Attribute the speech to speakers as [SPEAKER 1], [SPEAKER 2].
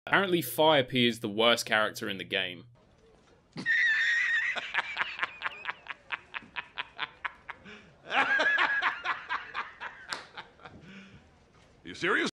[SPEAKER 1] Apparently Fire P is the worst character in the game.
[SPEAKER 2] You serious?